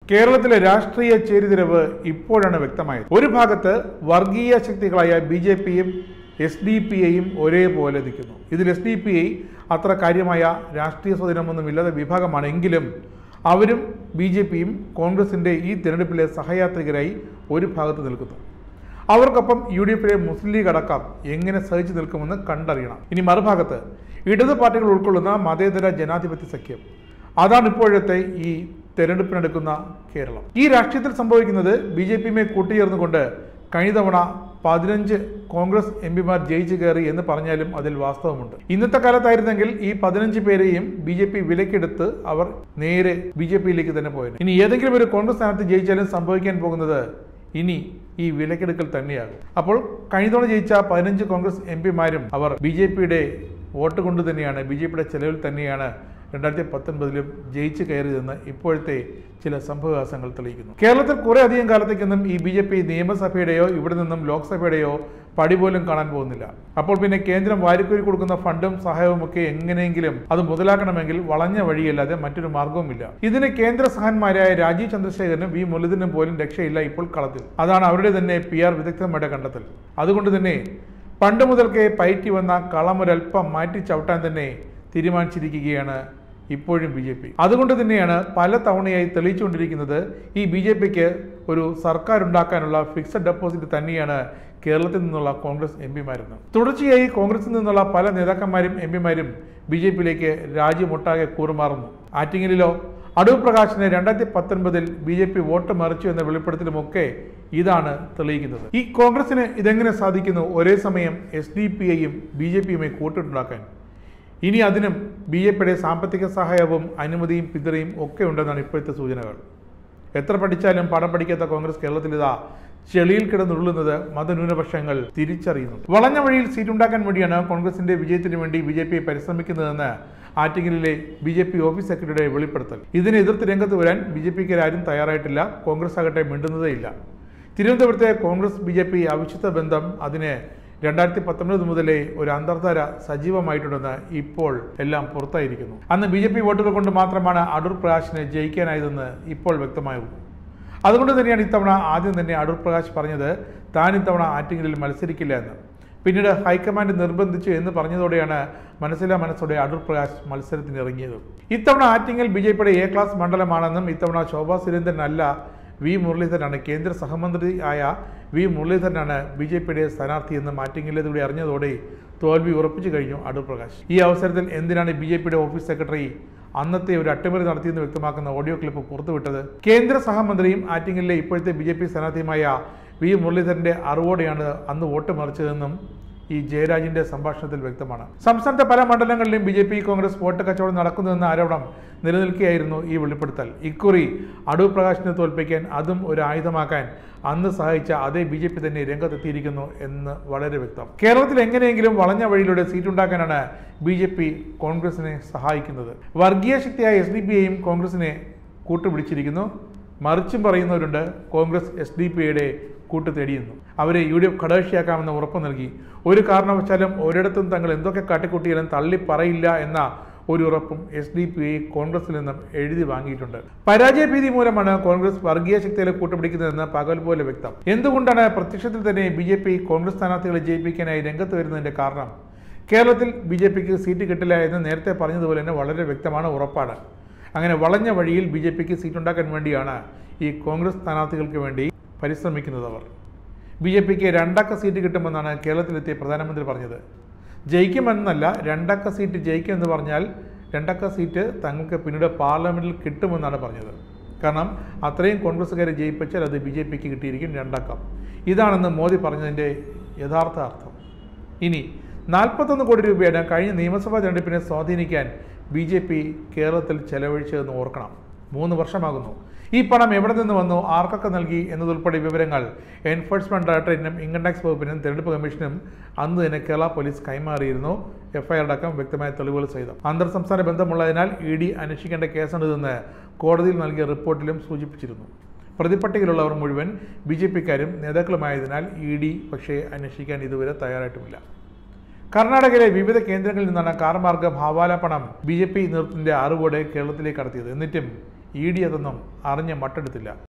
കേരളത്തിലെ രാഷ്ട്രീയ ചേരിതിരിവ് ഇപ്പോഴാണ് വ്യക്തമായത്. ഒരു ഭാഗത്ത് വർഗീയ ശക്തികളായ BJPയും SDPഐയും ഒരേപോലെ നിൽക്കുന്നു. ഇതിൽ SDPഐ അത്ര കാര്യമായ രാഷ്ട്രീയ സ്വാധീനമൊന്നുമില്ലാത്ത വിഭാഗമാണ്. എങ്കിലും അവരും BJPയും കോൺഗ്രസിൻ്റെ ഈ തിരഞ്ഞെടുപ്പിലെ സഹയാത്രികരായി ഒരു ഭാഗത്ത് നിൽക്കുന്നു. അവർക്കൊപ്പം UDFിലെ മുസ്ലിം ലീഗ് അടക്കം എങ്ങനെ സഹിച്ചു നിൽക്കുമെന്ന് കണ്ടറിയണം. ഇനി മറുഭാഗത്ത് ഇടതു പാർട്ടികൾ ഉൾക്കൊള്ളുന്ന മതേതര ജനാധിപത്യ സഖ്യം. അതാണ് ഇപ്പോഴത്തെ ഈ തെരഞ്ഞെടുപ്പിനെടുക്കുന്ന കേരളം. ഈ രാഷ്ട്രീയത്തിൽ സംഭവിക്കുന്നത് BJPയുമായി കൂട്ടിച്ചേർന്നുകൊണ്ട് കഴിഞ്ഞ തവണ 15 കോൺഗ്രസ് MPമാർ ജയിച്ചു കയറി എന്ന് പറഞ്ഞാലും അതിൽ വാസ്തവമുണ്ട്. ഇന്നത്തെ കാലത്തായിരുന്നെങ്കിൽ ഈ 15 പേരെയും BJP വിലക്കെടുത്ത് അവർ നേരെ BJPയിലേക്ക് തന്നെ പോയത്. ഇനി ഏതെങ്കിലും ഒരു കോൺഗ്രസ് സ്ഥാനത്ത് ജയിച്ചാലും സംഭവിക്കാൻ പോകുന്നത് ഇനി ഈ വിലക്കെടുക്കൽ തന്നെയാകും. അപ്പോൾ കഴിഞ്ഞ തവണ ജയിച്ച 15 കോൺഗ്രസ് MPമാരും അവർ BJPയുടെ വോട്ട് കൊണ്ട് തന്നെയാണ്, BJPയുടെ ചെലവിൽ തന്നെയാണ് 2019 ജയിച്ചു കയറിയതെന്ന് ഇപ്പോഴത്തെ ചില സംഭവവികാസങ്ങൾ തെളിയിക്കുന്നു. കേരളത്തിൽ കുറെ അധികം കാലത്തേക്കൊന്നും ഈ BJP നിയമസഭയുടെയോ ഇവിടെ നിന്നും ലോക്സഭയുടെയോ പടി പോലും കാണാൻ പോകുന്നില്ല. അപ്പോൾ പിന്നെ കേന്ദ്രം വാരിക്കോരി കൊടുക്കുന്ന ഫണ്ടും സഹായവും ഒക്കെ എങ്ങനെയെങ്കിലും അത് മുതലാക്കണമെങ്കിൽ വളഞ്ഞ വഴിയല്ലാതെ മറ്റൊരു മാർഗവുമില്ല. ഇതിന് കേന്ദ്ര സഹന്മാരായ രാജീവ് ചന്ദ്രശേഖരനും V മുരളീധരനും പോലും രക്ഷയില്ല ഇപ്പോൾ കളത്തിൽ. അതാണ് അവരുടെ തന്നെ PR വിദഗ്ധന്മാരുടെ കണ്ടെത്തൽ. അതുകൊണ്ട് തന്നെ പണ്ട് മുതൽക്കേ പയറ്റി വന്ന കളമൊരൽപ്പം മാറ്റി ചവിട്ടാൻ തന്നെ തീരുമാനിച്ചിരിക്കുകയാണ് ഇപ്പോഴും BJP. അതുകൊണ്ട് തന്നെയാണ് പല തവണയായി തെളിയിച്ചുകൊണ്ടിരിക്കുന്നത് ഈ BJPക്ക് ഒരു സർക്കാർ ഉണ്ടാക്കാനുള്ള ഫിക്സഡ് ഡെപ്പോസിറ്റ് തന്നെയാണ് കേരളത്തിൽ നിന്നുള്ള കോൺഗ്രസ് MPമാരെന്ന്. തുടർച്ചയായി കോൺഗ്രസിൽ നിന്നുള്ള പല നേതാക്കന്മാരും MPമാരും BJPയിലേക്ക് രാജ്യമൊട്ടാകെ കൂറുമാറുന്നു. ആറ്റിങ്ങലിലോ അടൂർ പ്രകാശിന് 2019 BJP വോട്ട് മറിച്ചു എന്ന വെളിപ്പെടുത്തലുമൊക്കെ ഇതാണ് തെളിയിക്കുന്നത്. ഈ കോൺഗ്രസിന് ഇതെങ്ങനെ സാധിക്കുന്നു ഒരേ സമയം SDPഐയും BJPയുമായി കൂട്ടുണ്ടാക്കാൻ? ഇനി അതിനും BJPയുടെ സാമ്പത്തിക സഹായവും അനുമതിയും പിന്തുണയും ഒക്കെ ഉണ്ടെന്നാണ് ഇപ്പോഴത്തെ സൂചനകൾ. എത്ര പഠിച്ചാലും പടം പഠിക്കാത്ത കോൺഗ്രസ് കേരളത്തിൽ ഇതാ ചെളിയിൽ കിടന്നുരുളുന്നത് മതന്യൂനപക്ഷങ്ങൾ തിരിച്ചറിയുന്നുണ്ട്. വളഞ്ഞ വഴിയിൽ സീറ്റുണ്ടാക്കാൻ വേണ്ടിയാണ് കോൺഗ്രസിന്റെ വിജയത്തിന് വേണ്ടി BJP പരിശ്രമിക്കുന്നതെന്ന് ആറ്റിങ്ങലിലെ BJP ഓഫീസ് സെക്രട്ടറിയുടെ വെളിപ്പെടുത്തൽ. ഇതിനെ എതിർത്ത് രംഗത്ത് വരാൻ BJPക്കാരും തയ്യാറായിട്ടില്ല. കോൺഗ്രസ് ആകട്ടെ മിണ്ടുന്നതേയില്ല. തിരുവനന്തപുരത്തെ കോൺഗ്രസ് BJP അവിശുദ്ധ ബന്ധം അതിന് 2019 മുതലേ ഒരു അന്തർധാര സജീവമായിട്ടുണ്ടെന്ന് ഇപ്പോൾ എല്ലാം പുറത്തായിരിക്കുന്നു. അന്ന് BJP വോട്ടുകൾ കൊണ്ട് മാത്രമാണ് അടൂർ പ്രകാശിന് ജയിക്കാനായതെന്ന് ഇപ്പോൾ വ്യക്തമായിരുന്നു. അതുകൊണ്ട് തന്നെയാണ് ഇത്തവണ ആദ്യം തന്നെ അടൂർ പ്രകാശ് പറഞ്ഞത് താൻ ഇത്തവണ ആറ്റിങ്ങലിൽ മത്സരിക്കില്ല എന്ന്. പിന്നീട് ഹൈക്കമാൻഡ് നിർബന്ധിച്ചു എന്ന് പറഞ്ഞതോടെയാണ് മനസ്സോടെ അടൂർ പ്രകാശ് മത്സരത്തിന് ഇറങ്ങിയത്. ഇത്തവണ ആറ്റിങ്ങൽ BJPയുടെ A ക്ലാസ് മണ്ഡലമാണെന്നും ഇത്തവണ ശോഭാ സുരേന്ദ്രനല്ല V മുരളീധരനാണ്, കേന്ദ്ര സഹമന്ത്രി ആയ V മുരളീധരനാണ് BJPയുടെ സ്ഥാനാർത്ഥിയെന്ന് ആറ്റിങ്ങലിലൂടെ അറിഞ്ഞതോടെ തോൽവി ഉറപ്പിച്ചു കഴിഞ്ഞു അടൂർ പ്രകാശ്. ഈ അവസരത്തിൽ എന്തിനാണ് BJPയുടെ ഓഫീസ് സെക്രട്ടറി അന്നത്തെ ഒരു അട്ടിമറി നടത്തിയെന്ന് വ്യക്തമാക്കുന്ന ഓഡിയോ ക്ലിപ്പ് പുറത്തുവിട്ടത്? കേന്ദ്ര സഹമന്ത്രിയും ആറ്റിങ്ങലിലെ ഇപ്പോഴത്തെ BJP സ്ഥാനാർത്ഥിയുമായ V മുരളീധരന്റെ അറിവോടെയാണ് അന്ന് വോട്ട് മറിച്ചതെന്നും ഈ ജയരാജിന്റെ സംഭാഷണത്തിൽ വ്യക്തമാണ്. സംസ്ഥാനത്തെ പല മണ്ഡലങ്ങളിലും BJP കോൺഗ്രസ് വോട്ട് കച്ചവടം നടക്കുന്നുവെന്ന ആരോപണം നിലനിൽക്കുകയായിരുന്നു ഈ വെളിപ്പെടുത്തൽ. ഇക്കുറി അടൂർ പ്രകാശിനെ തോൽപ്പിക്കാൻ അതും ഒരു ആയുധമാക്കാൻ അന്ന് സഹായിച്ച അതേ BJP തന്നെ രംഗത്തെത്തിയിരിക്കുന്നു എന്ന് വളരെ വ്യക്തം. കേരളത്തിൽ എങ്ങനെയെങ്കിലും വളഞ്ഞ വഴിയിലൂടെ സീറ്റുണ്ടാക്കാനാണ് BJP കോൺഗ്രസിനെ സഹായിക്കുന്നത്. വർഗീയ ശക്തിയായ SDPഐയും കോൺഗ്രസിനെ കൂട്ടുപിടിച്ചിരിക്കുന്നു. മറിച്ചും പറയുന്നവരുണ്ട് കോൺഗ്രസ് SDPയുടെ കൂട്ട് തേടിയെന്നു. അവരെ UDF ഘടകകക്ഷിയാക്കാമെന്ന് ഉറപ്പ് നൽകി. ഒരു കാരണവശാലും ഒരിടത്തും തങ്ങൾ എന്തൊക്കെ കാട്ടിക്കൂട്ടിയാലും തള്ളി പറയില്ല എന്ന ഒരു ഉറപ്പും SDPഐ കോൺഗ്രസിൽ നിന്നും എഴുതി വാങ്ങിയിട്ടുണ്ട്. പരാജയഭീതി മൂലമാണ് കോൺഗ്രസ് വർഗീയ ശക്തികളെ കൂട്ടുപിടിക്കുന്നതെന്ന് പകൽ പോലെ വ്യക്തം. എന്തുകൊണ്ടാണ് പ്രത്യക്ഷത്തിൽ തന്നെ BJP കോൺഗ്രസ് സ്ഥാനാർത്ഥികളെ ജയിപ്പിക്കാനായി രംഗത്ത് വരുന്നതിന്റെ കാരണം? കേരളത്തിൽ BJPക്ക് സീറ്റ് കിട്ടില്ല എന്ന് നേരത്തെ പറഞ്ഞതുപോലെ തന്നെ വളരെ വ്യക്തമാണ്, ഉറപ്പാണ്. അങ്ങനെ വളഞ്ഞ വഴിയിൽ BJPക്ക് സീറ്റുണ്ടാക്കാൻ വേണ്ടിയാണ് ഈ കോൺഗ്രസ് സ്ഥാനാർത്ഥികൾക്ക് വേണ്ടി പരിശ്രമിക്കുന്നത്. അവർ BJPക്ക് 2 അക്ക സീറ്റ് കിട്ടുമെന്നാണ് കേരളത്തിലെത്തിയ പ്രധാനമന്ത്രി പറഞ്ഞത്. ജയിക്കുമെന്നല്ല, 2 അക്ക സീറ്റ് ജയിക്കുമെന്ന് പറഞ്ഞാൽ 2 അക്ക സീറ്റ് തങ്ങൾക്ക് പിന്നീട് പാർലമെന്റിൽ കിട്ടുമെന്നാണ് പറഞ്ഞത്. കാരണം അത്രയും കോൺഗ്രസ്സുകാരെ ജയിപ്പിച്ചാൽ അത് BJPക്ക് കിട്ടിയിരിക്കും 2 അക്കം. ഇതാണെന്ന് മോദി പറഞ്ഞതിൻ്റെ യഥാർത്ഥ അർത്ഥം. ഇനി 41 കോടി രൂപയാണ് കഴിഞ്ഞ നിയമസഭാ തെരഞ്ഞെടുപ്പിനെ സ്വാധീനിക്കാൻ BJP കേരളത്തിൽ ചെലവഴിച്ചതെന്ന് ഓർക്കണം. 3 വർഷമാകുന്നു. ഈ പണം എവിടെ നിന്ന് വന്നു, ആർക്കൊക്കെ നൽകി എന്നതുൾപ്പെടെ വിവരങ്ങൾ എൻഫോഴ്സ്മെന്റ് ഡയറക്ടറേറ്റിനും ഇൻകം ടാക്സ് വകുപ്പിനും തെരഞ്ഞെടുപ്പ് കമ്മീഷനും അന്ന് തന്നെ കേരള പോലീസ് കൈമാറിയിരുന്നു. FIR അടക്കം വ്യക്തമായ തെളിവുകൾ സഹിതം. അന്തർ സംസ്ഥാന ബന്ധമുള്ളതിനാൽ ED അന്വേഷിക്കേണ്ട കേസാണിതെന്ന് കോടതിയിൽ നൽകിയ റിപ്പോർട്ടിലും സൂചിപ്പിച്ചിരുന്നു. പ്രതിപട്ടികയിലുള്ളവർ മുഴുവൻ BJPക്കാരും നേതാക്കളുമായതിനാൽ ED പക്ഷേ അന്വേഷിക്കാൻ ഇതുവരെ തയ്യാറായിട്ടുമില്ല. കർണാടകയിലെ വിവിധ കേന്ദ്രങ്ങളിൽ നിന്നാണ് കാർമാർഗം ഹവാല പണം BJP നേതൃത്വത്തിന്റെ അറിവോടെ കേരളത്തിലേക്ക് കടത്തിയത്. എന്നിട്ടും ED അതൊന്നും അറിഞ്ഞ് മട്ടെടുത്തില്ല.